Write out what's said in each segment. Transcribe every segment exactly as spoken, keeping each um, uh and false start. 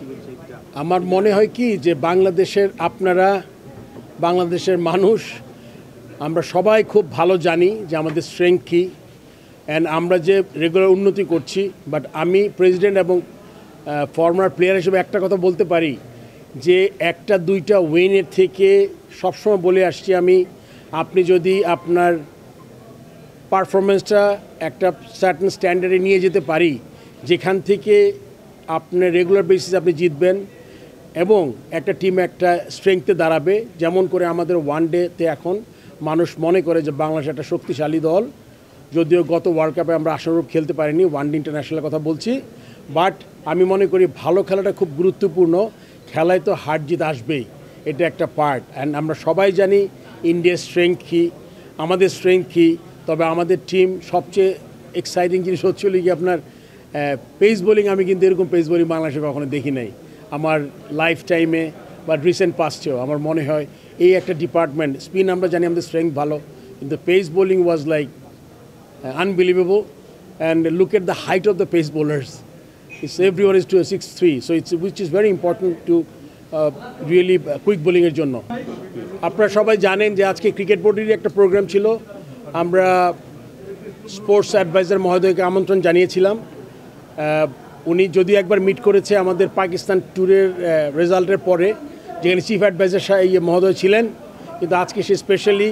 আমার মনে হয় কি যে বাংলাদেশের আপনারা বাংলাদেশের মানুষ আমরা সবাই খুব ভালো জানি যে আমাদের স্ট্রেংথ কী অ্যান্ড আমরা যে রেগুলার উন্নতি করছি। বাট আমি প্রেসিডেন্ট এবং ফর্মার প্লেয়ার হিসেবে একটা কথা বলতে পারি যে একটা দুইটা উইনের থেকে সবসময় বলে আসছি আমি, আপনি যদি আপনার পারফরমেন্সটা একটা সার্টেন স্ট্যান্ডার্ডে নিয়ে যেতে পারি যেখান থেকে আপনার রেগুলার বেসিসে আপনি জিতবেন এবং একটা টিম একটা স্ট্রেংথে দাঁড়াবে, যেমন করে আমাদের ওয়ান ডেতে এখন মানুষ মনে করে যে বাংলাদেশ একটা শক্তিশালী দল। যদিও গত ওয়ার্ল্ড কাপে আমরা আশানুরূপ খেলতে পারিনি, ওয়ান ডে ইন্টারন্যাশনালের কথা বলছি, বাট আমি মনে করি ভালো খেলাটা খুব গুরুত্বপূর্ণ। খেলায় তো হার জিত আসবেই, এটা একটা পার্ট। অ্যান্ড আমরা সবাই জানি ইন্ডিয়ার স্ট্রেংথ কী, আমাদের স্ট্রেংথ কী। তবে আমাদের টিম সবচেয়ে এক্সাইটিং জিনিস হচ্ছে কি আপনার পেস বোলিং। আমি কিন্তু এরকম পেস বোলিং বাংলাদেশে কখনো দেখি নাই আমার লাইফ টাইমে বা রিসেন্ট পাস্টেও। আমার মনে হয় এই একটা ডিপার্টমেন্ট, স্পিন আমরা জানি আমাদের স্ট্রেংথ ভালো, কিন্তু pace bowling was like unbelievable. And look at the height of the pace bowlers, it's everyone is two six three, so it's which is very important to really quick বোলিংয়ের জন্য। আপনারা সবাই জানেন যে আজকে ক্রিকেট বোর্ডেরই একটা প্রোগ্রাম ছিল। আমরা স্পোর্টস অ্যাডভাইজার মহোদয়কে আমন্ত্রণ জানিয়েছিলাম। উনি যদিও একবার মিট করেছে আমাদের পাকিস্তান ট্যুরের রেজাল্টের পরে, যেখানে চিফ অ্যাডভাইজার মহোদয় ছিলেন, কিন্তু আজকে সে স্পেশালি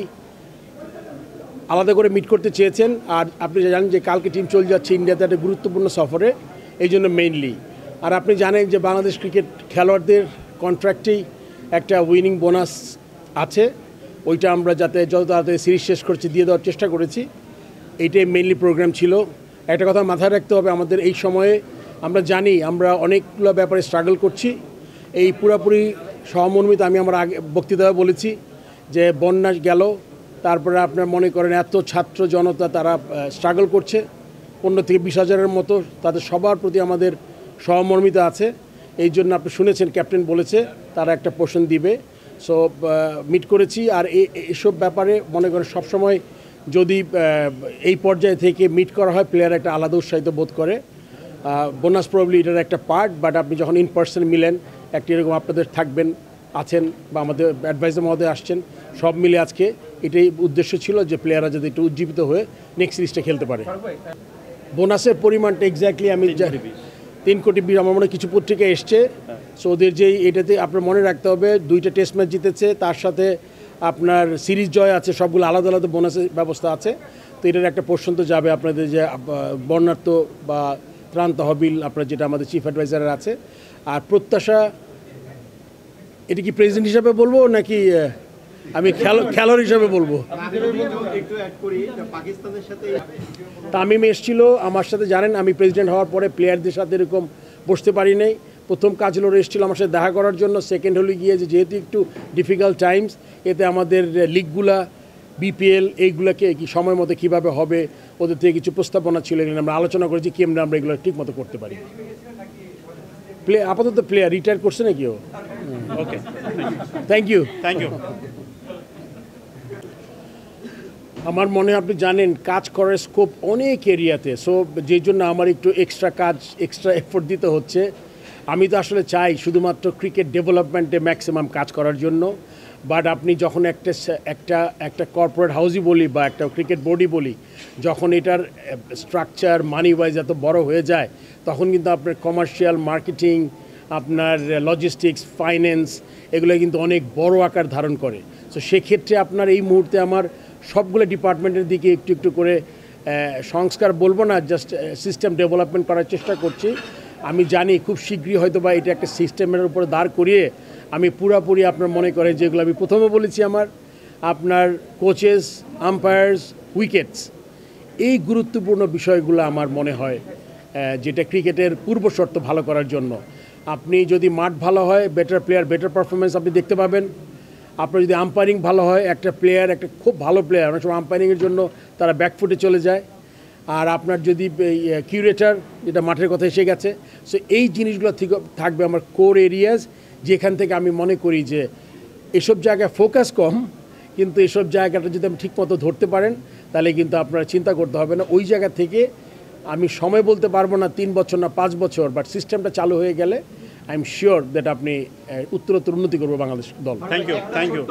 আলাদা করে মিট করতে চেয়েছেন। আর আপনি জানেন যে কালকে টিম চলে যাচ্ছে ইন্ডিয়াতে একটা গুরুত্বপূর্ণ সফরে, এই জন্য মেইনলি। আর আপনি জানেন যে বাংলাদেশ ক্রিকেট খেলোয়াড়দের কন্ট্রাক্টেই একটা উইনিং বোনাস আছে, ওইটা আমরা যাতে যত তাড়াতাড়ি সিরিজ শেষ করছি দিয়ে দেওয়ার চেষ্টা করেছি। এইটাই মেইনলি প্রোগ্রাম ছিল। একটা কথা মাথায় রাখতে হবে, আমাদের এই সময়ে আমরা জানি আমরা অনেকগুলো ব্যাপারে স্ট্রাগল করছি। এই পুরোপুরি সহমর্মিত আমি আমার আগে বক্তৃতায় বলেছি যে বন্যা গেল, তারপরে আপনার মনে করেন এত ছাত্র জনতা তারা স্ট্রাগল করছে, পনেরো থেকে বিশ হাজারের মতো, তাদের সবার প্রতি আমাদের সহমর্মিতা আছে। এই জন্য আপনি শুনেছেন ক্যাপ্টেন বলেছে তারা একটা পোর্শন দিবে, সো মিট করেছি। আর এসব ব্যাপারে মনে করেন সবসময় যদি এই পর্যায়ে থেকে মিট করা হয়, প্লেয়ার একটা আলাদা উৎসাহিত বোধ করে। বোনাস প্রবলি এটার একটা পার্ট, বাট আপনি যখন ইন পার্সন মিলেন একটি এরকম আপনাদের থাকবেন আছেন বা আমাদের অ্যাডভাইজার মহোদয় আসছেন, সব মিলে আজকে এটাই উদ্দেশ্য ছিল যে প্লেয়াররা যাতে একটু উজ্জীবিত হয়ে নেক্সট সিরিজটা খেলতে পারে। বোনাসের পরিমাণটা এক্স্যাক্টলি আমি তিন কোটি বিশ আমার মনে কিছু পত্রিকা এসছে। সো ওদের যেই এটাতে আপনার মনে রাখতে হবে দুইটা টেস্ট ম্যাচ জিতেছে, তার সাথে আপনার সিরিজ জয় আছে, সবগুলো আলাদা আলাদা বোনাসের ব্যবস্থা আছে। তো এটার একটা পোর্শন তো যাবে আপনাদের যে বন্যার্থ বা ত্রাণ তহবিল, আপনার যেটা আমাদের চিফ অ্যাডভাইজারের আছে। আর প্রত্যাশা, এটা কি প্রেসিডেন্ট হিসাবে বলবো নাকি আমি খেলোয়াড় হিসাবে বলবো? তামিম এসেছিল আমার সাথে, জানেন আমি প্রেসিডেন্ট হওয়ার পরে প্লেয়ারদের সাথে এরকম বসতে পারি নাই। প্রথম কাজ হলো এসেছিল আমার সাথে দেখা করার জন্য। সেকেন্ড হলো গিয়ে যে যেহেতু একটু ডিফিকাল্ট টাইমস, এতে আমাদের লিগগুলা বিপিএল এইগুলোকে কি সময় মতো কীভাবে হবে, ওদের থেকে কিছু প্রস্তাবনা ছিল, এগুলো আমরা আলোচনা করেছি কেমন আমরা এগুলো ঠিক মতো করতে পারি। প্লে আপাতত প্লেয়ার রিটায়ার করছে নাকি ও? Okay, thank you thank you আমার মনে হয় আপনি জানেন কাজ করার স্কোপ অনেক এরিয়াতে, সো যেই জন্য আমার একটু এক্সট্রা কাজ এক্সট্রা এফোর্ট দিতে হচ্ছে। আমি তো আসলে চাই শুধুমাত্র ক্রিকেট ডেভেলপমেন্টে ম্যাক্সিমাম কাজ করার জন্য, বাট আপনি যখন একটা একটা একটা কর্পোরেট হাউসই বলি বা একটা ক্রিকেট বোর্ডই বলি, যখন এটার স্ট্রাকচার মানি ওয়াইজ এত বড় হয়ে যায়, তখন কিন্তু আপনার কমার্শিয়াল মার্কেটিং, আপনার লজিস্টিক্স, ফাইন্যান্স, এগুলো কিন্তু অনেক বড় আকার ধারণ করে। সো সেক্ষেত্রে আপনার এই মুহূর্তে আমার সবগুলো ডিপার্টমেন্টের দিকে একটু একটু করে সংস্কার বলবো না, জাস্ট সিস্টেম ডেভেলপমেন্ট করার চেষ্টা করছি। আমি জানি খুব শীঘ্রই হয়তো বা এটা একটা সিস্টেমের উপরে দাঁড় করিয়ে আমি পুরাপুরি আপনার মনে করেন যেগুলো আমি প্রথমে বলেছি, আমার আপনার কোচেস, আম্পায়ার্স, উইকেটস, এই গুরুত্বপূর্ণ বিষয়গুলো আমার মনে হয় যেটা ক্রিকেটের পূর্ব শর্ত ভালো করার জন্য। আপনি যদি মাঠ ভালো হয়, বেটার প্লেয়ার বেটার পারফরমেন্স আপনি দেখতে পাবেন। আপনার যদি আম্পায়ারিং ভালো হয়, একটা প্লেয়ার একটা খুব ভালো প্লেয়ার অনেক সময় আম্পায়ারিংয়ের জন্য তারা ব্যাকফুটে চলে যায়। আর আপনার যদি কিউরেটার, যেটা মাঠের কথা এসে গেছে, সো এই জিনিসগুলো থেকে থাকবে আমার কোর এরিয়াজ, যেখান থেকে আমি মনে করি যে এসব জায়গায় ফোকাস কম, কিন্তু এসব জায়গাটা যদি আপনি ঠিকমতো ধরতে পারেন তাহলে কিন্তু আপনারা চিন্তা করতে হবে না। ওই জায়গা থেকে আমি সময় বলতে পারবো না তিন বছর না পাঁচ বছর, বাট সিস্টেমটা চালু হয়ে গেলে আই এম শিওর দ্যাট আপনি আহ, উত্তরোত্তর উন্নতি করবে বাংলাদেশ দল। Thank you thank you